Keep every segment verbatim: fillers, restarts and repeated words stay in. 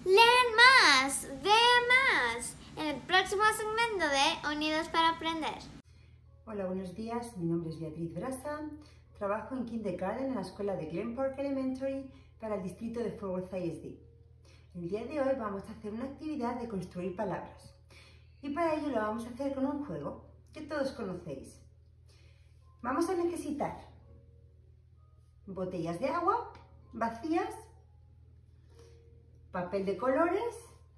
Lean más, vean más en el próximo segmento de Unidos para Aprender. Hola, buenos días. Mi nombre es Beatriz Brasa. Trabajo en Kindergarten en la escuela de Glen Park Elementary para el distrito de Fort Worth I S D. El día de hoy vamos a hacer una actividad de construir palabras. Y para ello lo vamos a hacer con un juego que todos conocéis. Vamos a necesitar botellas de agua vacías, papel de colores,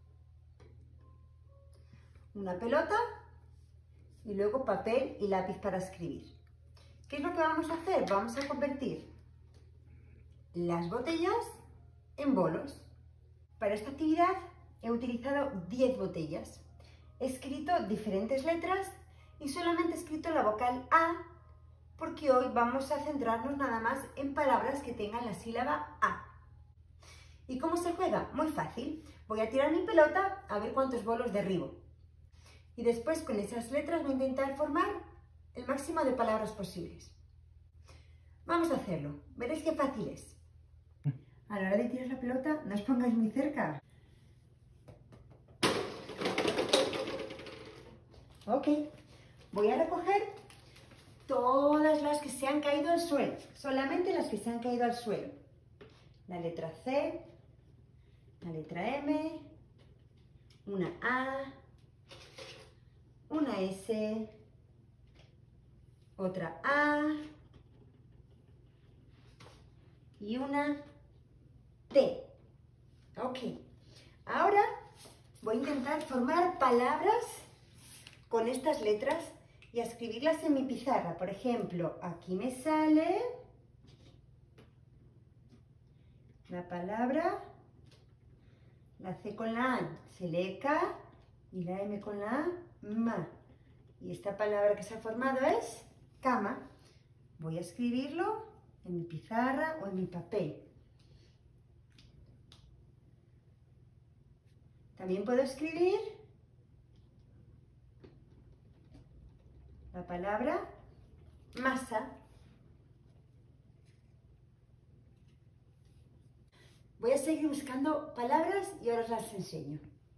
una pelota y luego papel y lápiz para escribir. ¿Qué es lo que vamos a hacer? Vamos a convertir las botellas en bolos. Para esta actividad he utilizado diez botellas. He escrito diferentes letras y solamente he escrito la vocal A porque hoy vamos a centrarnos nada más en palabras que tengan la sílaba A. ¿Y cómo se juega? Muy fácil. Voy a tirar mi pelota a ver cuántos bolos derribo. Y después con esas letras voy a intentar formar el máximo de palabras posibles. Vamos a hacerlo. Veréis qué fácil es. A la hora de tirar la pelota, no os pongáis muy cerca. Ok. Voy a recoger todas las que se han caído al suelo. Solamente las que se han caído al suelo. La letra C, la letra M, una A, una S, otra A y una T. Ok. Ahora voy a intentar formar palabras con estas letras y a escribirlas en mi pizarra. Por ejemplo, aquí me sale la palabra, la C con la A se lee K y la M con la A, ma. Y esta palabra que se ha formado es cama. Voy a escribirlo en mi pizarra o en mi papel. También puedo escribir la palabra masa. Voy a seguir buscando palabras y ahora os las enseño.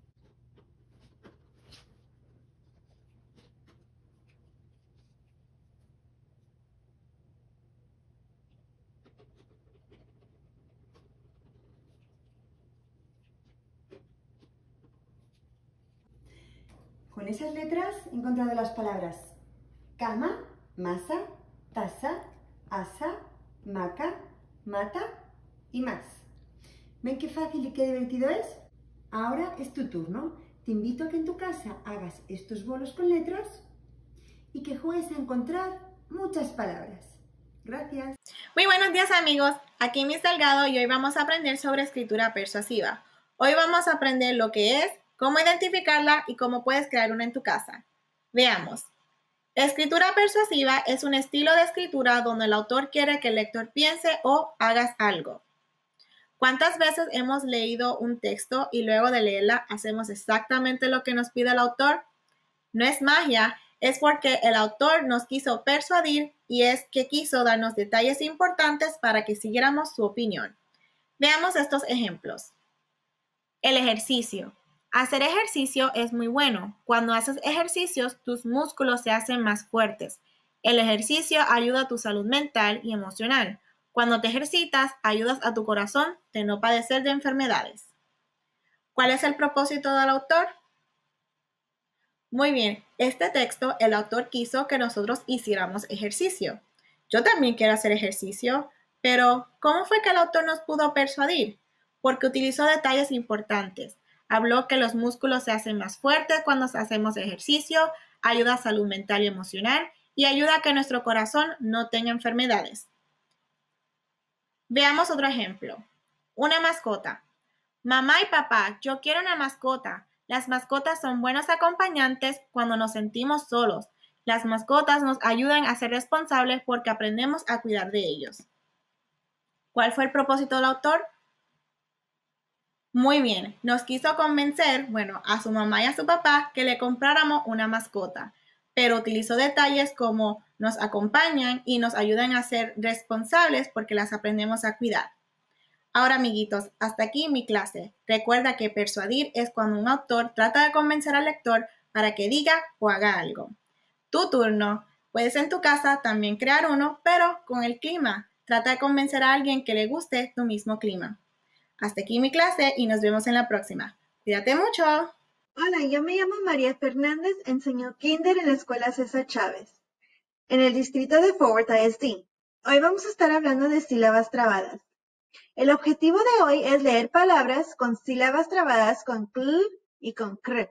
Con esas letras he encontrado las palabras cama, masa, taza, asa, maca, mata y más. ¿Ven qué fácil y qué divertido es? Ahora es tu turno. Te invito a que en tu casa hagas estos bolos con letras y que juegues a encontrar muchas palabras. Gracias. Muy buenos días, amigos. Aquí Miss Delgado y hoy vamos a aprender sobre escritura persuasiva. Hoy vamos a aprender lo que es, cómo identificarla y cómo puedes crear una en tu casa. Veamos. Escritura persuasiva es un estilo de escritura donde el autor quiere que el lector piense o hagas algo. ¿Cuántas veces hemos leído un texto y luego de leerla hacemos exactamente lo que nos pide el autor? No es magia, es porque el autor nos quiso persuadir y es que quiso darnos detalles importantes para que siguiéramos su opinión. Veamos estos ejemplos. El ejercicio. Hacer ejercicio es muy bueno. Cuando haces ejercicios, tus músculos se hacen más fuertes. El ejercicio ayuda a tu salud mental y emocional. Cuando te ejercitas, ayudas a tu corazón de no padecer de enfermedades. ¿Cuál es el propósito del autor? Muy bien, este texto el autor quiso que nosotros hiciéramos ejercicio. Yo también quiero hacer ejercicio, pero ¿cómo fue que el autor nos pudo persuadir? Porque utilizó detalles importantes. Habló que los músculos se hacen más fuertes cuando hacemos ejercicio, ayuda a salud mental y emocional y ayuda a que nuestro corazón no tenga enfermedades. Veamos otro ejemplo. Una mascota. Mamá y papá, yo quiero una mascota. Las mascotas son buenos acompañantes cuando nos sentimos solos. Las mascotas nos ayudan a ser responsables porque aprendemos a cuidar de ellos. ¿Cuál fue el propósito del autor? Muy bien, nos quiso convencer, bueno, a su mamá y a su papá que le compráramos una mascota, pero utilizó detalles como nos acompañan y nos ayudan a ser responsables porque las aprendemos a cuidar. Ahora, amiguitos, hasta aquí mi clase. Recuerda que persuadir es cuando un autor trata de convencer al lector para que diga o haga algo. Tu turno. Puedes en tu casa también crear uno, pero con el clima. Trata de convencer a alguien que le guste tu mismo clima. Hasta aquí mi clase y nos vemos en la próxima. Cuídate mucho. Hola, yo me llamo María Fernández, enseño Kinder en la Escuela César Chávez, en el distrito de Fort Worth I S D. Hoy vamos a estar hablando de sílabas trabadas. El objetivo de hoy es leer palabras con sílabas trabadas con cl y con cr.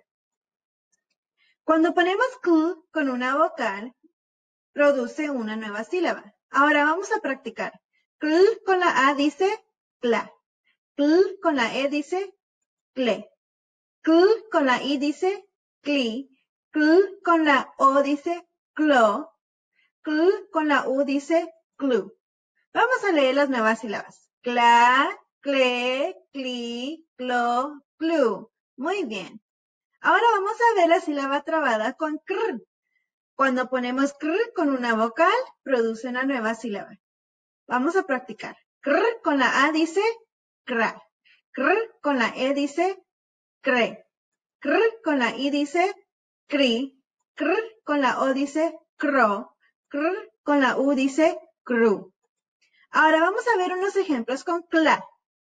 Cuando ponemos cl con una vocal, produce una nueva sílaba. Ahora vamos a practicar. Cl con la A dice cla. Cl con la E dice cle. Cl con la I dice cli. Cl con la O dice clo. Cl con la U dice clu. Vamos a leer las nuevas sílabas. Cla, cle, cli, clo, clu. Muy bien. Ahora vamos a ver la sílaba trabada con cr. Cuando ponemos cr con una vocal, produce una nueva sílaba. Vamos a practicar. Cr con la A dice cra. Cr con la E dice cre. Cr con la I dice cri. Cr con la O dice cro. Cr con la U dice cru. Ahora vamos a ver unos ejemplos con cla.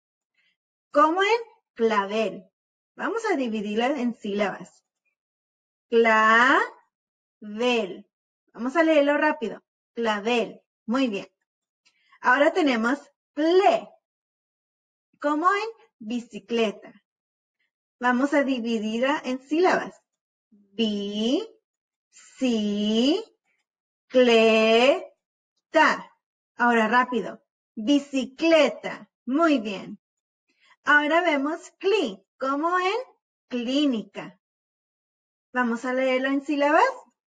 Como en clavel. Vamos a dividirla en sílabas. Clavel. Vamos a leerlo rápido. Clavel. Muy bien. Ahora tenemos ple. Como en bicicleta. Vamos a dividirla en sílabas. Bi, si, cle, ta. Ahora rápido. Bicicleta. Muy bien. Ahora vemos cli, como en clínica. Vamos a leerlo en sílabas.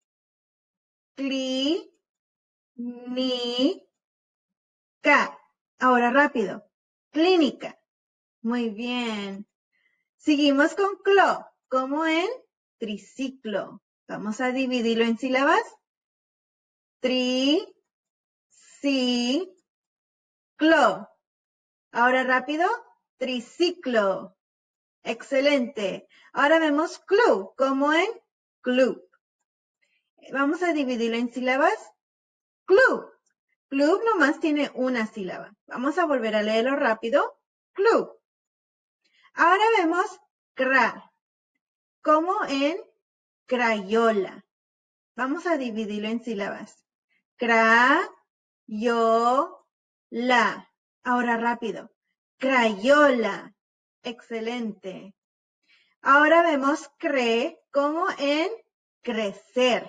Cli, ni, ca. Ahora rápido. Clínica. Muy bien. Seguimos con clo, como en triciclo. Vamos a dividirlo en sílabas. Tri, si, clo. Ahora rápido. Triciclo. Excelente. Ahora vemos clu, como en club. Vamos a dividirlo en sílabas. Club. Club nomás tiene una sílaba. Vamos a volver a leerlo rápido. Club. Ahora vemos cra, como en crayola. Vamos a dividirlo en sílabas. Cra, yo, la. Ahora rápido. Crayola. Excelente. Ahora vemos cre, como en crecer.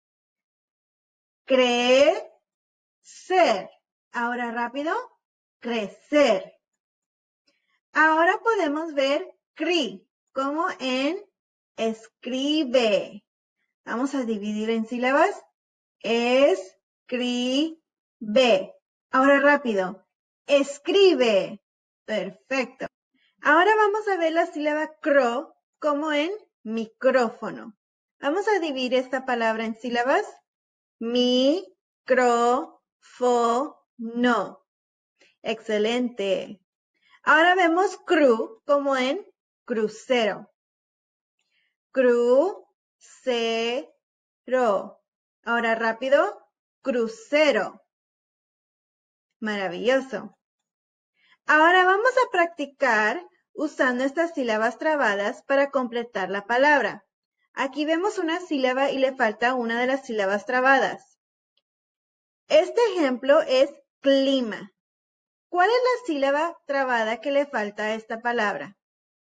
Crecer. Ahora rápido. Crecer. Ahora podemos ver cri, como en escribe. Vamos a dividir en sílabas. Escribe. Ahora rápido. Escribe. Perfecto. Ahora vamos a ver la sílaba cro, como en micrófono. Vamos a dividir esta palabra en sílabas. Mi, cro, fo, no. Excelente. Ahora vemos cru, como en crucero. Crucero. Ahora rápido. Crucero. Maravilloso. Ahora vamos a practicar usando estas sílabas trabadas para completar la palabra. Aquí vemos una sílaba y le falta una de las sílabas trabadas. Este ejemplo es clima. ¿Cuál es la sílaba trabada que le falta a esta palabra?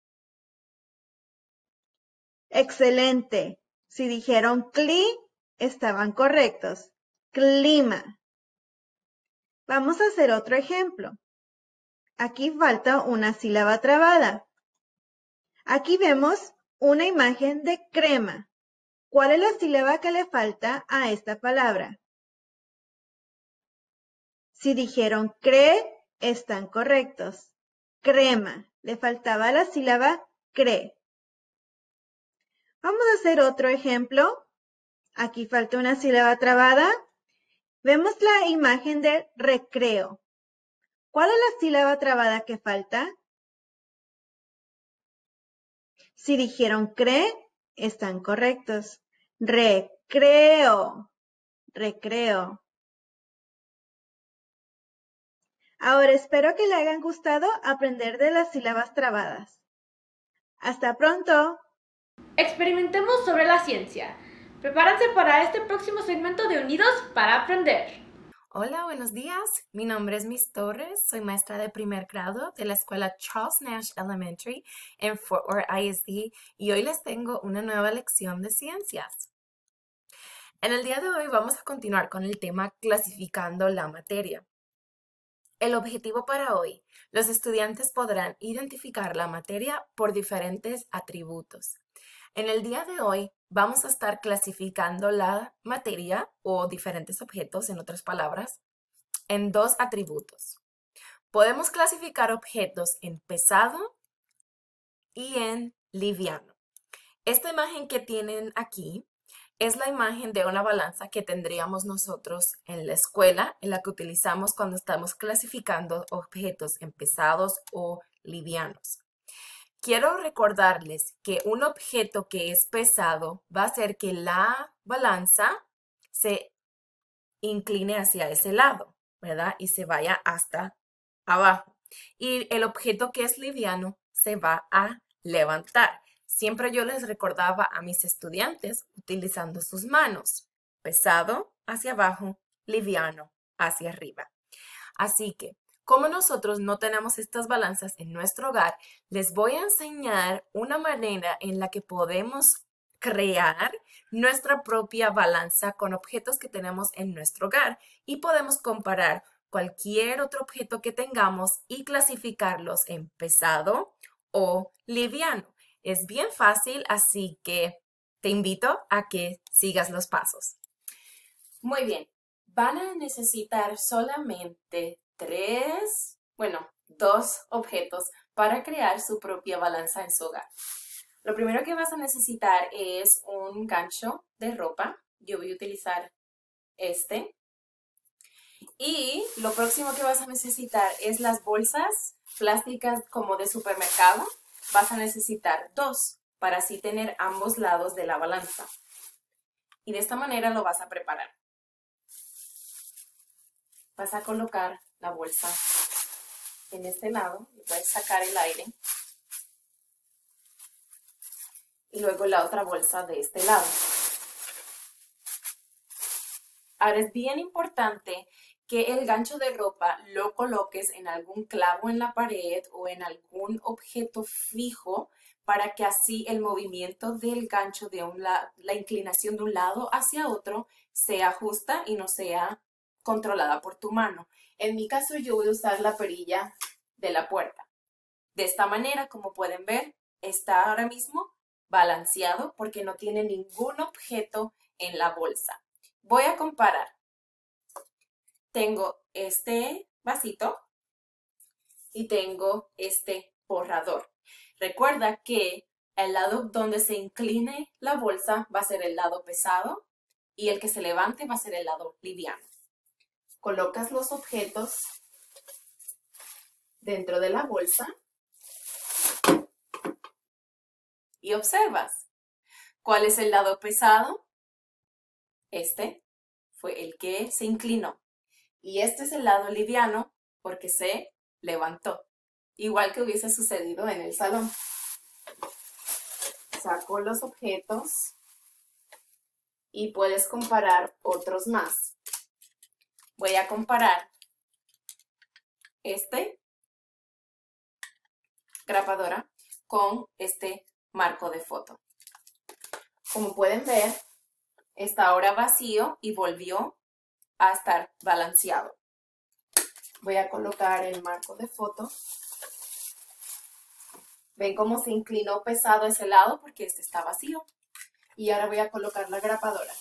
Excelente. Si dijeron cli, estaban correctos. Clima. Vamos a hacer otro ejemplo. Aquí falta una sílaba trabada. Aquí vemos una imagen de crema. ¿Cuál es la sílaba que le falta a esta palabra? Si dijeron cre, están correctos. Crema. Le faltaba la sílaba cre. Vamos a hacer otro ejemplo. Aquí falta una sílaba trabada. Vemos la imagen de recreo. ¿Cuál es la sílaba trabada que falta? Si dijeron cre, están correctos. Recreo, recreo. Ahora espero que le hayan gustado aprender de las sílabas trabadas. ¡Hasta pronto! Experimentemos sobre la ciencia. Prepárense para este próximo segmento de Unidos para Aprender. Hola, buenos días. Mi nombre es Miss Torres. Soy maestra de primer grado de la escuela Charles Nash Elementary en Fort Worth I S D y hoy les tengo una nueva lección de ciencias. En el día de hoy vamos a continuar con el tema clasificando la materia. El objetivo para hoy, los estudiantes podrán identificar la materia por diferentes atributos. En el día de hoy vamos a estar clasificando la materia o diferentes objetos, en otras palabras, en dos atributos. Podemos clasificar objetos en pesado y en liviano. Esta imagen que tienen aquí es la imagen de una balanza que tendríamos nosotros en la escuela, en la que utilizamos cuando estamos clasificando objetos en pesados o livianos. Quiero recordarles que un objeto que es pesado va a hacer que la balanza se incline hacia ese lado, ¿verdad? Y se vaya hasta abajo. Y el objeto que es liviano se va a levantar. Siempre yo les recordaba a mis estudiantes utilizando sus manos. Pesado hacia abajo, liviano hacia arriba. Así que, como nosotros no tenemos estas balanzas en nuestro hogar, les voy a enseñar una manera en la que podemos crear nuestra propia balanza con objetos que tenemos en nuestro hogar y podemos comparar cualquier otro objeto que tengamos y clasificarlos en pesado o liviano. Es bien fácil, así que te invito a que sigas los pasos. Muy bien, van a necesitar solamente tres, bueno, dos objetos para crear su propia balanza en su hogar. Lo primero que vas a necesitar es un gancho de ropa. Yo voy a utilizar este. Y lo próximo que vas a necesitar es las bolsas plásticas como de supermercado. Vas a necesitar dos para así tener ambos lados de la balanza. Y de esta manera lo vas a preparar. Vas a colocar la bolsa en este lado y puedes sacar el aire. Y luego la otra bolsa de este lado. Ahora es bien importante que el gancho de ropa lo coloques en algún clavo en la pared o en algún objeto fijo para que así el movimiento del gancho de un lado, la inclinación de un lado hacia otro, sea justa y no sea controlada por tu mano. En mi caso yo voy a usar la perilla de la puerta. De esta manera, como pueden ver, está ahora mismo balanceado porque no tiene ningún objeto en la bolsa. Voy a comparar. Tengo este vasito y tengo este borrador. Recuerda que el lado donde se incline la bolsa va a ser el lado pesado y el que se levante va a ser el lado liviano. Colocas los objetos dentro de la bolsa y observas. ¿Cuál es el lado pesado? Este fue el que se inclinó. Y este es el lado liviano porque se levantó. Igual que hubiese sucedido en el salón. Saco los objetos y puedes comparar otros más. Voy a comparar este grapadora con este marco de foto. Como pueden ver, está ahora vacío y volvió a estar balanceado. Voy a colocar el marco de foto. ¿Ven cómo se inclinó pesado ese lado? Porque este está vacío. Y ahora voy a colocar la grapadora.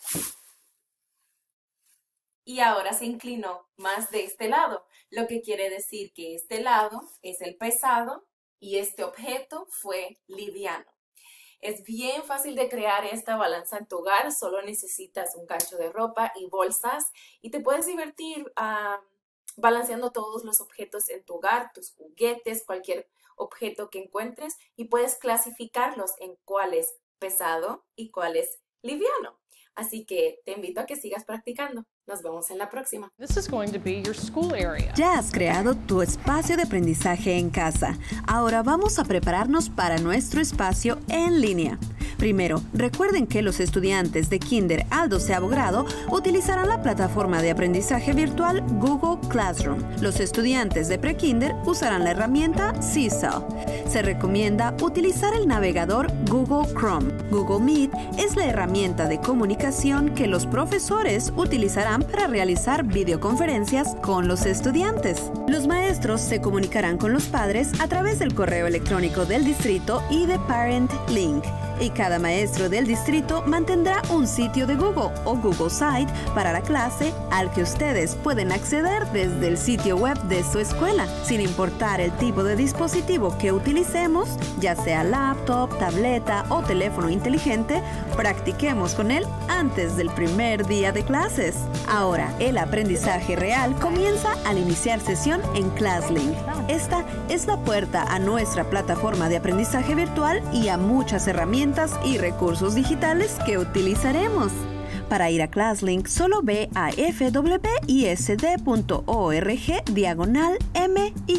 Y ahora se inclinó más de este lado, lo que quiere decir que este lado es el pesado y este objeto fue liviano. Es bien fácil de crear esta balanza en tu hogar, solo necesitas un gancho de ropa y bolsas y te puedes divertir uh, balanceando todos los objetos en tu hogar, tus juguetes, cualquier objeto que encuentres, y puedes clasificarlos en cuál es pesado y cuál es liviano. Así que te invito a que sigas practicando. Nos vemos en la próxima. This is going to be your school area. Ya has creado tu espacio de aprendizaje en casa. Ahora vamos a prepararnos para nuestro espacio en línea. Primero, recuerden que los estudiantes de Kinder al doceavo grado utilizarán la plataforma de aprendizaje virtual Google Classroom. Los estudiantes de Pre-Kinder usarán la herramienta Seesaw. Se recomienda utilizar el navegador Google Chrome. Google Meet es la herramienta de comunicación que los profesores utilizarán para realizar videoconferencias con los estudiantes. Los maestros se comunicarán con los padres a través del correo electrónico del distrito y de Parent Link. Y cada maestro del distrito mantendrá un sitio de Google o Google Site para la clase al que ustedes pueden acceder desde el sitio web de su escuela, sin importar el tipo de dispositivo que utilicemos, ya sea laptop, tableta o teléfono inteligente. Practiquemos con él antes del primer día de clases. Ahora, el aprendizaje real comienza al iniciar sesión en ClassLink. Esta es la puerta a nuestra plataforma de aprendizaje virtual y a muchas herramientas y recursos digitales que utilizaremos. Para ir a ClassLink, solo ve a f w i s d punto org diagonal m y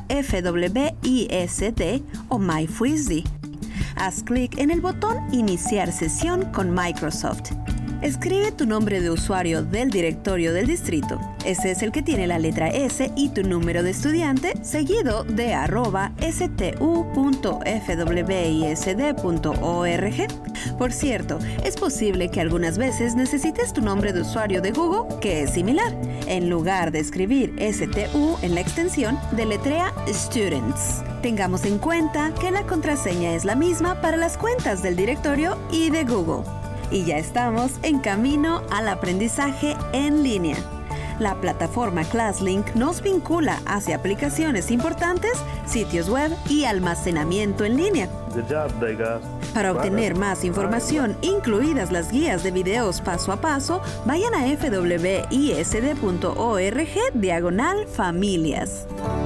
f w i s d o MyFrisbee. Haz clic en el botón Iniciar sesión con Microsoft. Escribe tu nombre de usuario del directorio del distrito. Ese es el que tiene la letra S y tu número de estudiante, seguido de arroba stu punto f w i s d punto org. Por cierto, es posible que algunas veces necesites tu nombre de usuario de Google, que es similar. En lugar de escribir stu en la extensión, deletrea Students. Tengamos en cuenta que la contraseña es la misma para las cuentas del directorio y de Google. Y ya estamos en camino al aprendizaje en línea. La plataforma ClassLink nos vincula hacia aplicaciones importantes, sitios web y almacenamiento en línea. Good job, Degas. Para obtener más información, incluidas las guías de videos paso a paso, vayan a f w i s d punto org diagonal familias.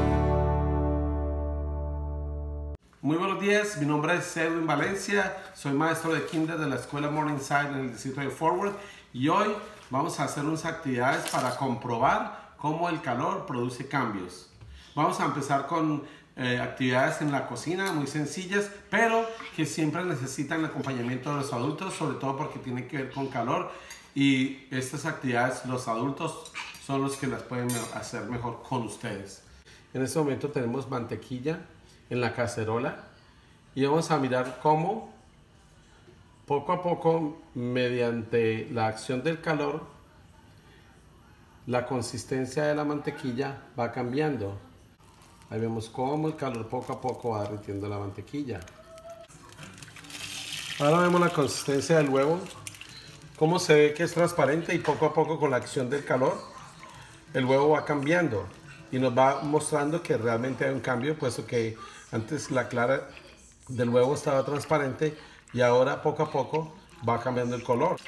Muy buenos días, mi nombre es Edwin Valencia, soy maestro de Kinder de la escuela Morningside en el distrito de Fort Worth y hoy vamos a hacer unas actividades para comprobar cómo el calor produce cambios. Vamos a empezar con eh, actividades en la cocina muy sencillas, pero que siempre necesitan el acompañamiento de los adultos, sobre todo porque tienen que ver con calor, y estas actividades los adultos son los que las pueden hacer mejor con ustedes. En este momento tenemos mantequilla en la cacerola y vamos a mirar cómo poco a poco, mediante la acción del calor, la consistencia de la mantequilla va cambiando. Ahí vemos cómo el calor poco a poco va derritiendo la mantequilla. Ahora vemos la consistencia del huevo, cómo se ve que es transparente, y poco a poco con la acción del calor el huevo va cambiando y nos va mostrando que realmente hay un cambio, puesto que antes la clara del huevo estaba transparente y ahora poco a poco va cambiando el color.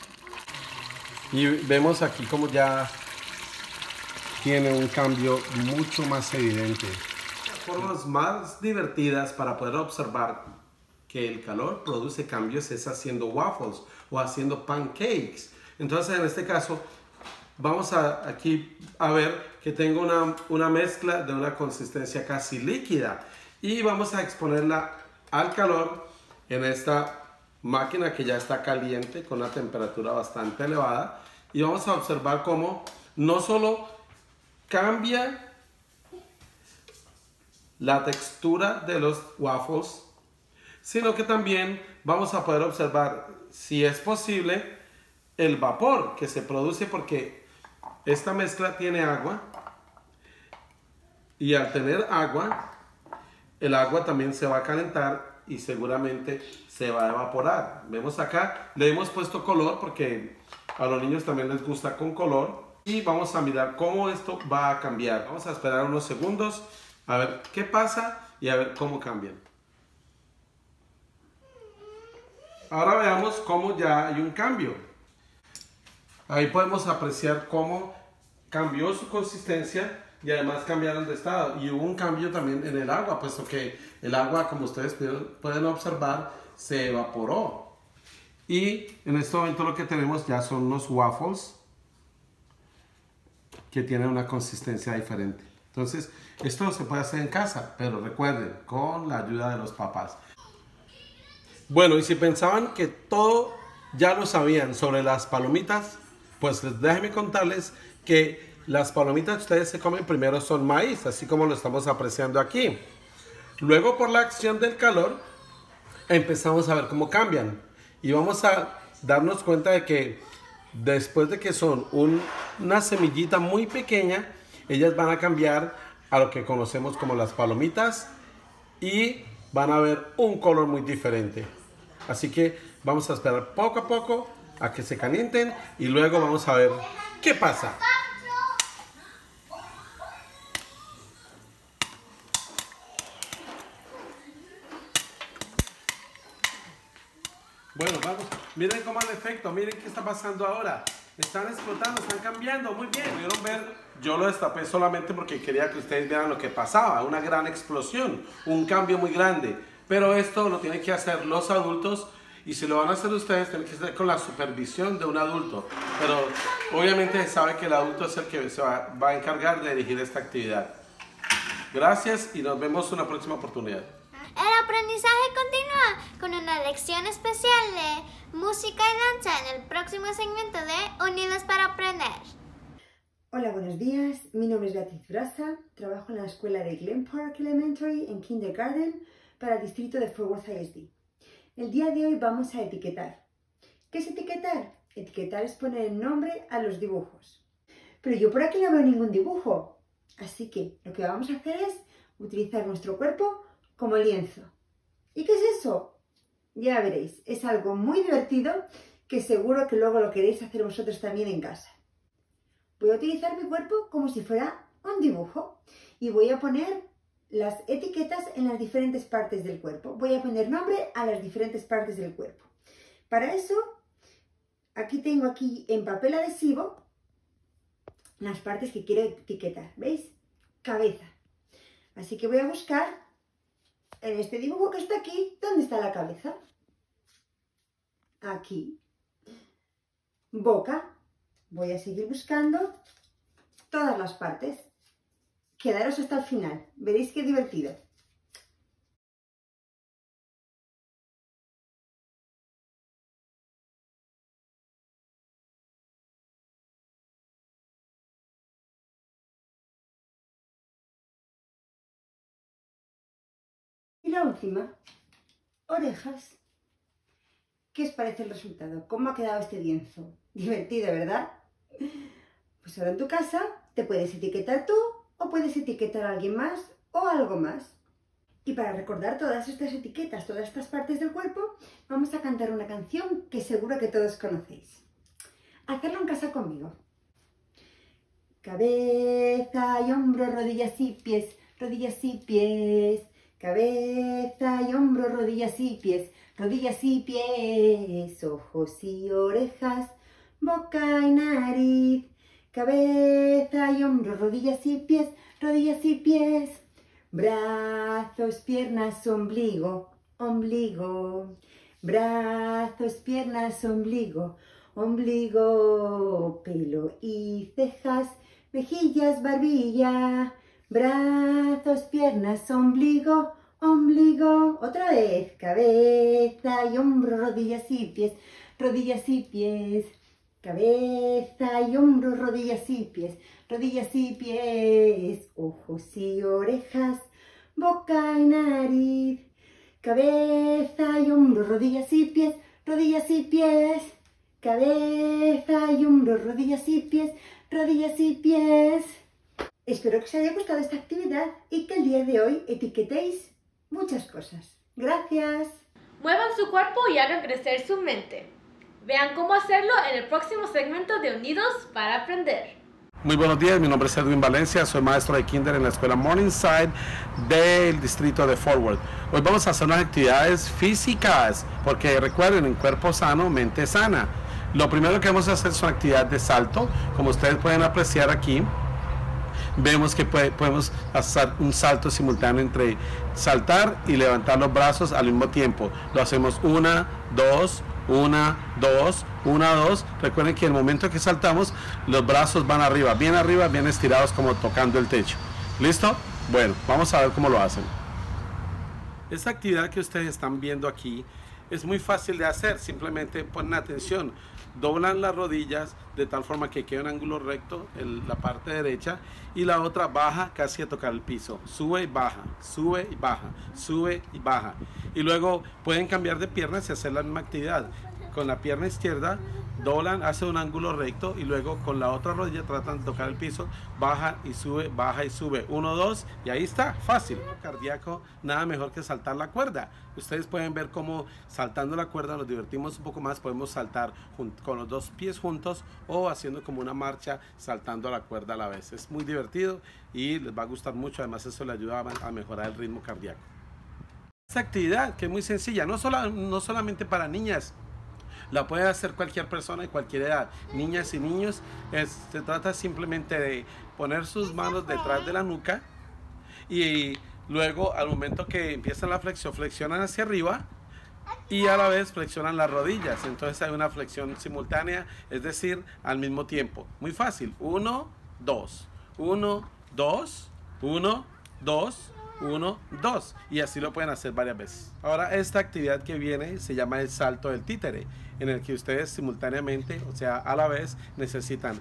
Y vemos aquí como ya tiene un cambio mucho más evidente. Las formas más divertidas para poder observar que el calor produce cambios es haciendo waffles o haciendo pancakes. Entonces, en este caso, vamos a, aquí a ver que tengo una, una mezcla de una consistencia casi líquida y vamos a exponerla al calor en esta máquina que ya está caliente con una temperatura bastante elevada, y vamos a observar cómo no solo cambia la textura de los waffles, sino que también vamos a poder observar, si es posible, el vapor que se produce, porque esta mezcla tiene agua, y al tener agua, el agua también se va a calentar y seguramente se va a evaporar. Vemos acá, le hemos puesto color porque a los niños también les gusta con color, y vamos a mirar cómo esto va a cambiar. Vamos a esperar unos segundos a ver qué pasa y a ver cómo cambian. Ahora veamos cómo ya hay un cambio. Ahí podemos apreciar cómo cambió su consistencia y además cambiaron de estado. Y hubo un cambio también en el agua, puesto que el agua, como ustedes pueden observar, se evaporó. Y en este momento lo que tenemos ya son unos waffles que tienen una consistencia diferente. Entonces, esto se puede hacer en casa, pero recuerden, con la ayuda de los papás. Bueno, y si pensaban que todo ya lo sabían sobre las palomitas, pues déjenme contarles que las palomitas que ustedes se comen primero son maíz, así como lo estamos apreciando aquí. Luego, por la acción del calor, empezamos a ver cómo cambian. Y vamos a darnos cuenta de que después de que son un, una semillita muy pequeña, ellas van a cambiar a lo que conocemos como las palomitas y van a ver un color muy diferente. Así que vamos a esperar poco a poco a que se calienten y luego vamos a ver qué pasa. Bueno, vamos, miren cómo el efecto, miren qué está pasando ahora. Están explotando, están cambiando, muy bien. ¿Pudieron ver? Yo lo destapé solamente porque quería que ustedes vieran lo que pasaba. Una gran explosión, un cambio muy grande. Pero esto lo tienen que hacer los adultos y si lo van a hacer ustedes, tienen que hacer con la supervisión de un adulto. Pero obviamente se sabe que el adulto es el que se va, va a encargar de dirigir esta actividad. Gracias y nos vemos en una próxima oportunidad. El aprendizaje continúa con una lección especial de música y danza en el próximo segmento de Unidos para Aprender. Hola, buenos días. Mi nombre es Beatriz Brasa. Trabajo en la escuela de Glen Park Elementary en Kindergarten para el distrito de Fort Worth I S D. El día de hoy vamos a etiquetar. ¿Qué es etiquetar? Etiquetar es poner el nombre a los dibujos. Pero yo por aquí no veo ningún dibujo. Así que lo que vamos a hacer es utilizar nuestro cuerpo como lienzo. ¿Y qué es eso? Ya veréis, es algo muy divertido que seguro que luego lo queréis hacer vosotros también en casa. Voy a utilizar mi cuerpo como si fuera un dibujo y voy a poner las etiquetas en las diferentes partes del cuerpo. Voy a poner nombre a las diferentes partes del cuerpo. Para eso, aquí tengo aquí en papel adhesivo las partes que quiero etiquetar. ¿Veis? Cabeza. Así que voy a buscar en este dibujo que está aquí, ¿dónde está la cabeza? Aquí. Boca. Voy a seguir buscando todas las partes. Quedaros hasta el final. Veréis qué divertido. Y la última, orejas. ¿Qué os parece el resultado? ¿Cómo ha quedado este lienzo? Divertido, ¿verdad? Pues ahora en tu casa te puedes etiquetar tú o puedes etiquetar a alguien más o algo más. Y para recordar todas estas etiquetas, todas estas partes del cuerpo, vamos a cantar una canción que seguro que todos conocéis. Hacerlo en casa conmigo. Cabeza y hombro, rodillas y pies, rodillas y pies. Cabeza y hombro, rodillas y pies, rodillas y pies, ojos y orejas, boca y nariz. Cabeza y hombro, rodillas y pies, rodillas y pies. Brazos, piernas, ombligo, ombligo. Brazos, piernas, ombligo, ombligo. Pelo y cejas, mejillas, barbilla. Brazos, piernas, ombligo, ombligo. Otra vez. Cabeza y hombro, rodillas y pies, rodillas y pies. Cabeza y hombro, rodillas y pies, rodillas y pies. Ojos y orejas, boca y nariz. Cabeza y hombro, rodillas y pies, rodillas y pies. Cabeza y hombro, rodillas y pies, rodillas y pies. Espero que os haya gustado esta actividad y que el día de hoy etiquetéis muchas cosas. Gracias. Muevan su cuerpo y hagan crecer su mente. Vean cómo hacerlo en el próximo segmento de Unidos para Aprender. Muy buenos días, mi nombre es Edwin Valencia, soy maestro de kinder en la escuela Morningside del distrito de Fort Worth. Hoy vamos a hacer unas actividades físicas, porque recuerden, en cuerpo sano, mente sana. Lo primero que vamos a hacer es una actividad de salto. Como ustedes pueden apreciar aquí, vemos que puede, podemos hacer un salto simultáneo entre saltar y levantar los brazos al mismo tiempo. Lo hacemos una, dos, una, dos, una, dos. Recuerden que en el momento que saltamos, los brazos van arriba, bien arriba, bien estirados, como tocando el techo. ¿Listo? Bueno, vamos a ver cómo lo hacen. Esta actividad que ustedes están viendo aquí es muy fácil de hacer. Simplemente ponen atención, doblan las rodillas de tal forma que quede un ángulo recto en la parte derecha y la otra baja casi a tocar el piso. Sube y baja, sube y baja, sube y baja. Y luego pueden cambiar de piernas y hacer la misma actividad. Con la pierna izquierda doblan, hacen un ángulo recto y luego con la otra rodilla tratan de tocar el piso, baja y sube, baja y sube, uno, dos, y ahí está, fácil. Cardíaco, nada mejor que saltar la cuerda. Ustedes pueden ver cómo saltando la cuerda nos divertimos un poco más. Podemos saltar con los dos pies juntos o haciendo como una marcha saltando la cuerda a la vez. Es muy divertido y les va a gustar mucho. Además, eso les ayuda a mejorar el ritmo cardíaco. Esta actividad, que es muy sencilla, no, sola, no solamente para niñas, la puede hacer cualquier persona de cualquier edad, niñas y niños. Es, se trata simplemente de poner sus manos detrás de la nuca y luego al momento que empiezan la flexión, flexionan hacia arriba y a la vez flexionan las rodillas. Entonces hay una flexión simultánea, es decir, al mismo tiempo. Muy fácil, uno, dos, uno, dos, uno, dos, uno, dos, y así lo pueden hacer varias veces. Ahora esta actividad que viene se llama el salto del títere, en el que ustedes simultáneamente, o sea a la vez, necesitan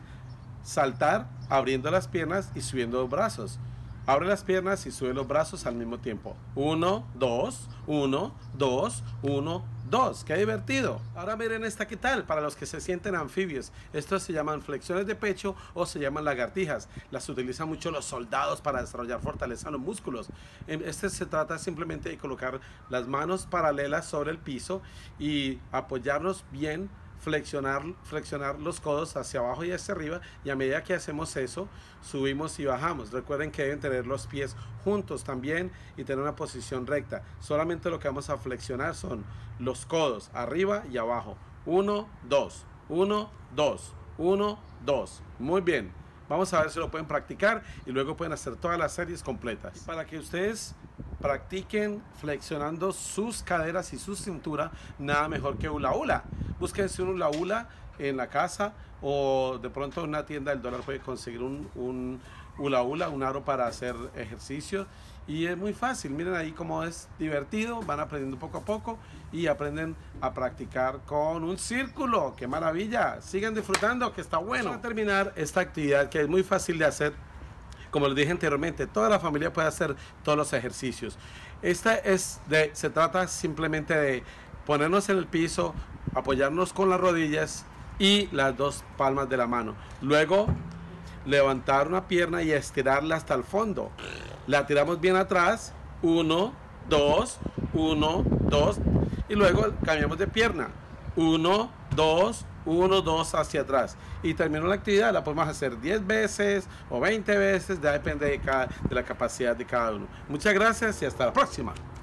saltar abriendo las piernas y subiendo los brazos. Abre las piernas y sube los brazos al mismo tiempo. Uno, dos, uno, dos, uno, dos. ¡Qué divertido! Ahora miren esta, ¿qué tal? Para los que se sienten anfibios. Estos se llaman flexiones de pecho o se llaman lagartijas. Las utilizan mucho los soldados para desarrollar fortaleza en los músculos. Este se trata simplemente de colocar las manos paralelas sobre el piso y apoyarnos bien, flexionar, flexionar los codos hacia abajo y hacia arriba, y a medida que hacemos eso subimos y bajamos. Recuerden que deben tener los pies juntos también y tener una posición recta. Solamente lo que vamos a flexionar son los codos arriba y abajo. Uno, dos, uno, dos, uno, dos. Muy bien, vamos a ver si lo pueden practicar y luego pueden hacer todas las series completas. Y para que ustedes practiquen flexionando sus caderas y su cintura, nada mejor que hula hula. Búsquense un hula hula en la casa o de pronto en una tienda del dólar puede conseguir un, un hula hula, un aro para hacer ejercicio, y es muy fácil. Miren ahí cómo es divertido, van aprendiendo poco a poco y aprenden a practicar con un círculo. ¡Qué maravilla! Sigan disfrutando, que está bueno. Para terminar esta actividad, que es muy fácil de hacer, como les dije anteriormente, toda la familia puede hacer todos los ejercicios. Esta es de, se trata simplemente de ponernos en el piso, apoyarnos con las rodillas y las dos palmas de la mano. Luego levantar una pierna y estirarla hasta el fondo. La tiramos bien atrás, uno, dos, uno, dos, y luego cambiamos de pierna, uno, dos, uno, dos, hacia atrás, y terminó la actividad. La podemos hacer diez veces o veinte veces, ya depende de, cada, de la capacidad de cada uno. Muchas gracias y hasta la próxima.